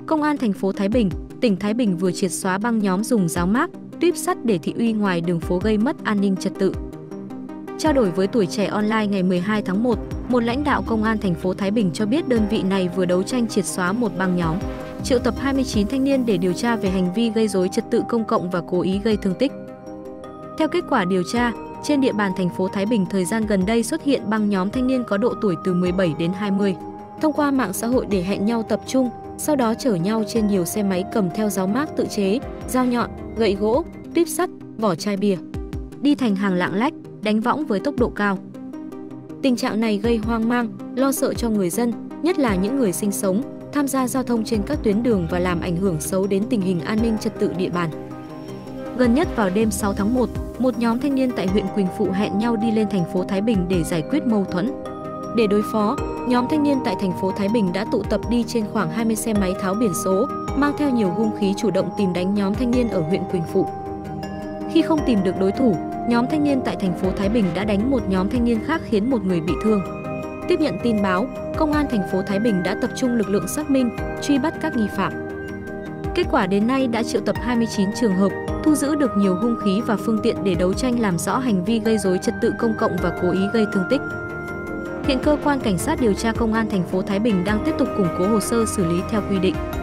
Công an thành phố Thái Bình, tỉnh Thái Bình vừa triệt xóa băng nhóm dùng giáo mác, tuyếp sắt để thị uy ngoài đường phố gây mất an ninh trật tự. Trao đổi với Tuổi Trẻ Online ngày 12 tháng 1, một lãnh đạo Công an thành phố Thái Bình cho biết đơn vị này vừa đấu tranh triệt xóa một băng nhóm, triệu tập 29 thanh niên để điều tra về hành vi gây rối trật tự công cộng và cố ý gây thương tích. Theo kết quả điều tra, trên địa bàn thành phố Thái Bình thời gian gần đây xuất hiện băng nhóm thanh niên có độ tuổi từ 17 đến 20, thông qua mạng xã hội để hẹn nhau tập trung, sau đó chở nhau trên nhiều xe máy cầm theo giáo mác tự chế, dao nhọn, gậy gỗ, tuyếp sắt, vỏ chai bia, đi thành hàng lạng lách, đánh võng với tốc độ cao. Tình trạng này gây hoang mang, lo sợ cho người dân, nhất là những người sinh sống, tham gia giao thông trên các tuyến đường và làm ảnh hưởng xấu đến tình hình an ninh trật tự địa bàn. Gần nhất vào đêm 6 tháng 1, một nhóm thanh niên tại huyện Quỳnh Phụ hẹn nhau đi lên thành phố Thái Bình để giải quyết mâu thuẫn. Để đối phó, nhóm thanh niên tại thành phố Thái Bình đã tụ tập đi trên khoảng 20 xe máy tháo biển số, mang theo nhiều hung khí chủ động tìm đánh nhóm thanh niên ở huyện Quỳnh Phụ. Khi không tìm được đối thủ, nhóm thanh niên tại thành phố Thái Bình đã đánh một nhóm thanh niên khác khiến một người bị thương. Tiếp nhận tin báo, Công an thành phố Thái Bình đã tập trung lực lượng xác minh, truy bắt các nghi phạm. Kết quả đến nay đã triệu tập 29 trường hợp, thu giữ được nhiều hung khí và phương tiện để đấu tranh làm rõ hành vi gây rối trật tự công cộng và cố ý gây thương tích. Hiện cơ quan cảnh sát điều tra Công an thành phố Thái Bình đang tiếp tục củng cố hồ sơ xử lý theo quy định.